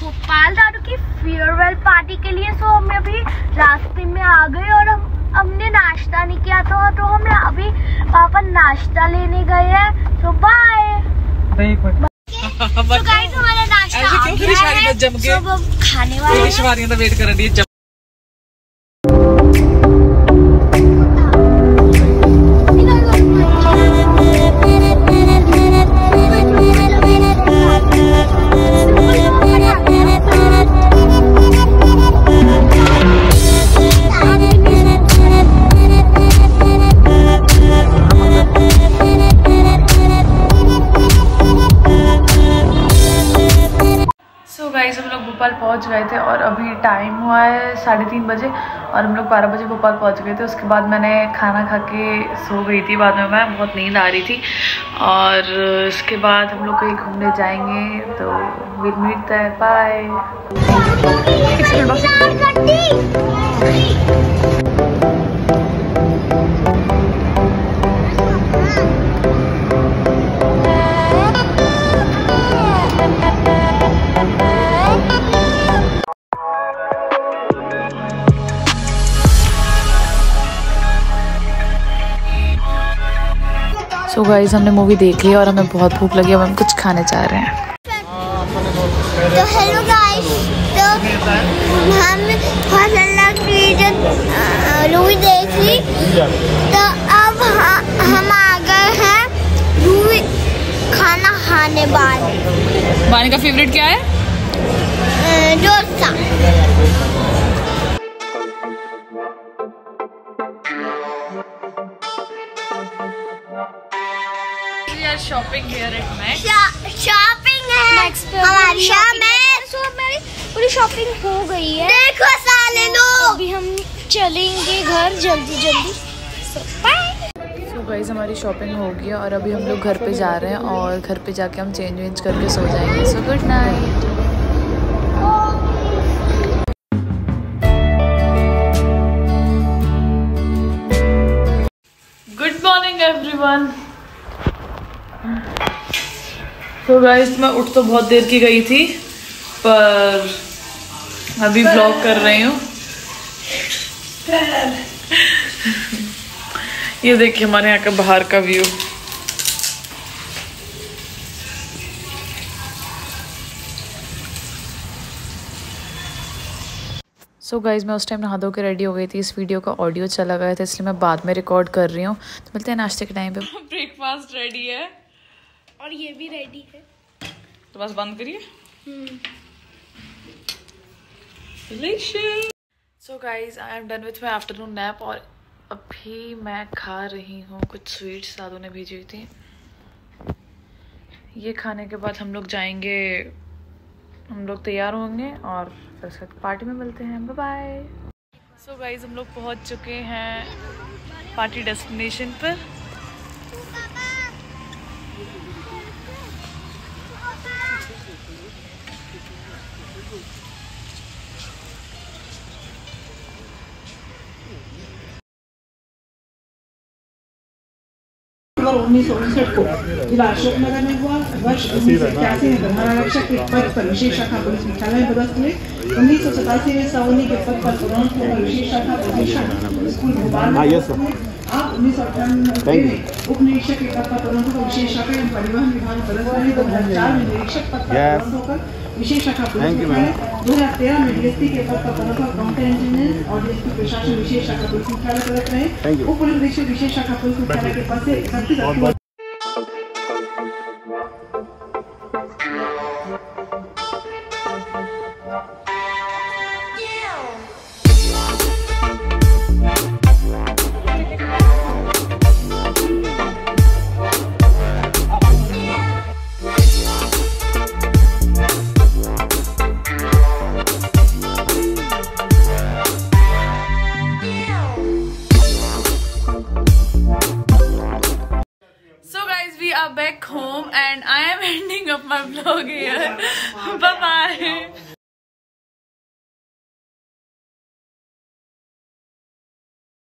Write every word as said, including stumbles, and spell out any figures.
गोपाल दादू की farewell party के लिए। सो हम अभी रास्ते में आ गए और हम हमने नाश्ता नहीं किया था, तो हम अभी पापा नाश्ता लेने गए हैं। तो बाय। तो गाइस हमारा नाश्ता आ गया है, सब हम खाने वाले हैं। शिवारियां तो वेट कर रही है। गाइस हम लोग भोपाल पहुंच गए थे और अभी टाइम हुआ है साढ़े तीन बजे और हम लोग बारह बजे भोपाल पहुंच गए थे। उसके बाद मैंने खाना खा के सो गई थी। बाद में मैं बहुत नींद आ रही थी और उसके बाद हम लोग कहीं घूमने जाएंगे। तो will meet there, bye. So guys हमने मूवी देख ली और हमें बहुत भूख लगी, अब हम कुछ खाने चाह रहे हैं। तो हेलो गाइस, तो हम मूवी देख ली, तो अब हम आ गए हैं मूवी खाना खाने। बाद वानी का फेवरेट क्या है? Dosa. Shopping here at Max. Shopping है हमारी। मेरी पूरी शॉपिंग हो गई है। देखो साले लो, अभी हम चलेंगे घर जल्दी जल्दी। सो गाइस हमारी शॉपिंग हो गई और अभी हम लोग घर पे जा रहे हैं और घर पे जाके हम चेंज वेंज करके सो जाएंगे। So good night. Good morning everyone. तो गाइस मैं उठ तो बहुत देर की गई थी, पर अभी ब्लॉग कर रही हूँ। ये देखिए हमारे यहाँ का बाहर का व्यू। सो गाइस मैं उस टाइम नहा धो के रेडी हो गई थी। इस वीडियो का ऑडियो चला गया था इसलिए मैं बाद में रिकॉर्ड कर रही हूँ। तो मिलते हैं नाश्ते के टाइम पे। ब्रेकफास्ट रेडी है और ये भी रेडी है, तो बस बंद करिए। So guys I am done with my afternoon nap और अभी मैं खा रही हूँ कुछ स्वीट्स दादू ने भेजी हुई थी। ये खाने के बाद हम लोग जाएंगे, हम लोग तैयार होंगे और फिर उसके पार्टी में मिलते हैं। Bye bye. सो गाइज हम लोग पहुँच चुके हैं पार्टी डेस्टिनेशन पर। उन्नीस सौ उनसठ को जिला अशोकनगर में हुआ। वर्ष उन्नीस सौ इक्यासी में प्रधान आरक्षक के पद पर विशेष शाखा पुलिस मुख्यालय में पदस्थ हुए। उन्नीस सौ सतासी में सौनी के पद पर पदोन्नत होकर विशेष शाखा प्रशिक्षण स्कूल भोपाल में हुए। आप उन्नीस सौ अठानवे में उप निरीक्षक के पद पर पदोन्नत होकर विशेष शाखा एवं परिवहन विभाग में पदस्थ रहे। दो हजार चार में निरीक्षक पद पर पदोन्नत होकर विशेष शाखा पुलिस मुख्यालय। दो हजार तेरह में डीएसपी के पद पर पदोन्नत होकर काउंटर इंजीनियर और डीएसपी प्रशासन विशेष शाखा पुलिस मुख्यालय पदस्थ रहे। उप पुलिस अधीक्षक विशेष शाखा पुलिस मुख्यालय के पद से इकतीस back home and I am ending up my vlog here. Bye bye.